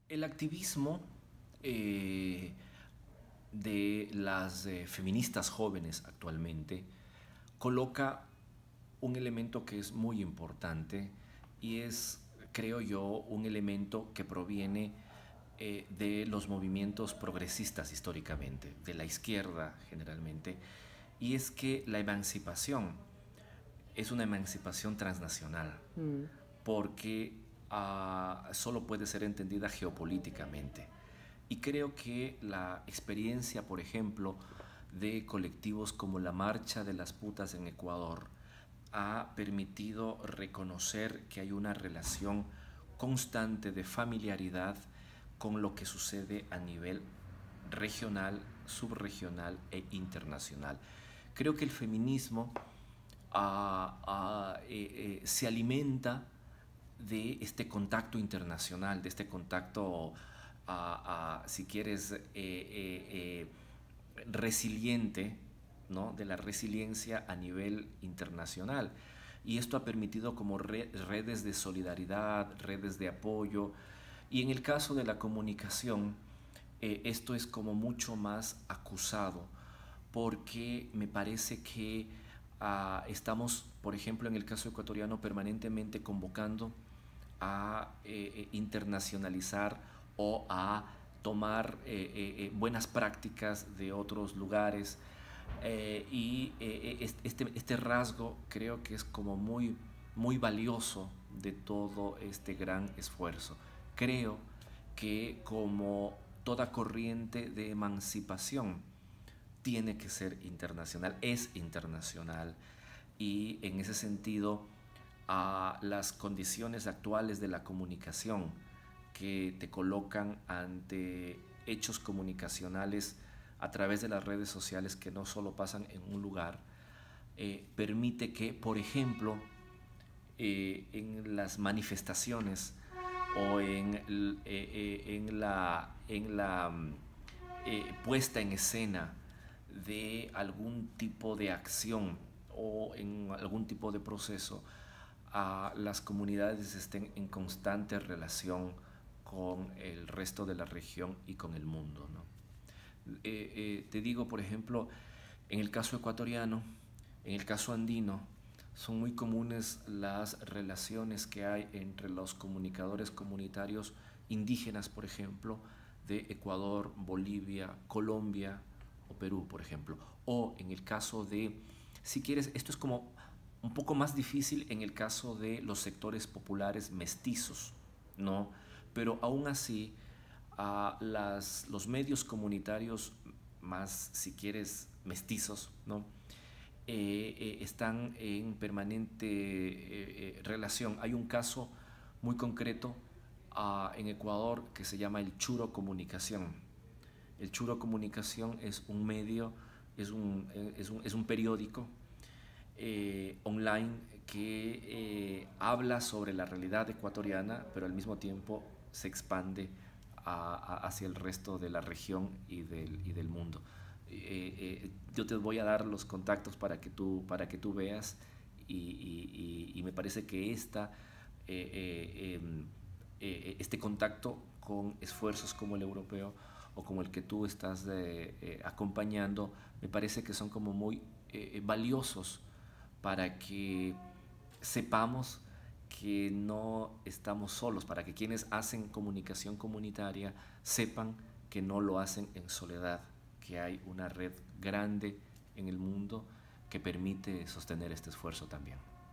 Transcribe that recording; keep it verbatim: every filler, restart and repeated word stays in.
El activismo eh, de las eh, feministas jóvenes actualmente coloca un elemento que es muy importante y es, creo yo, un elemento que proviene eh, de los movimientos progresistas históricamente, de la izquierda generalmente, y es que la emancipación es una emancipación transnacional, Mm, porque uh, solo puede ser entendida geopolíticamente. Y creo que la experiencia, por ejemplo, de colectivos como la Marcha de las Putas en Ecuador ha permitido reconocer que hay una relación constante de familiaridad con lo que sucede a nivel regional, subregional e internacional. Creo que el feminismo ah, ah, eh, eh, se alimenta de este contacto internacional, de este contacto, ah, ah, si quieres, eh, eh, eh, resiliente, ¿no? De la resiliencia a nivel internacional. Y esto ha permitido como re redes de solidaridad, redes de apoyo. Y en el caso de la comunicación, eh, esto es como mucho más acusado, porque me parece que uh, estamos, por ejemplo, en el caso ecuatoriano, permanentemente convocando a eh, eh, internacionalizar o a tomar eh, eh, eh, buenas prácticas de otros lugares. Eh, y eh, eh, este, este rasgo creo que es como muy, muy valioso de todo este gran esfuerzo. Creo que como toda corriente de emancipación tiene que ser internacional, es internacional, y en ese sentido a las condiciones actuales de la comunicación que te colocan ante hechos comunicacionales a través de las redes sociales que no solo pasan en un lugar, eh, permite que, por ejemplo, eh, en las manifestaciones o en, eh, eh, en la, en la eh, puesta en escena de algún tipo de acción o en algún tipo de proceso, a las comunidades estén en constante relación con el resto de la región y con el mundo, ¿no? Eh, eh, te digo, por ejemplo, en el caso ecuatoriano, en el caso andino, son muy comunes las relaciones que hay entre los comunicadores comunitarios indígenas, por ejemplo, de Ecuador, Bolivia, Colombia o Perú, por ejemplo. O en el caso de, si quieres, esto es como un poco más difícil en el caso de los sectores populares mestizos, ¿no? Pero aún así, a las, los medios comunitarios más, si quieres, mestizos, ¿no? Eh, eh, están en permanente eh, eh, relación. Hay un caso muy concreto uh, en Ecuador que se llama el Churo Comunicación. El Churo Comunicación es un medio, es un, es un, es un periódico eh, online que eh, habla sobre la realidad ecuatoriana, pero al mismo tiempo se expande a, a, hacia el resto de la región y del, y del mundo. Eh, eh, yo te voy a dar los contactos para que tú, para que tú veas y, y, y, y me parece que esta, eh, eh, em, eh, este contacto con esfuerzos como el europeo o como el que tú estás eh, eh, acompañando, me parece que son como muy eh, valiosos para que sepamos que no estamos solos, para que quienes hacen comunicación comunitaria sepan que no lo hacen en soledad, que hay una red grande en el mundo que permite sostener este esfuerzo también.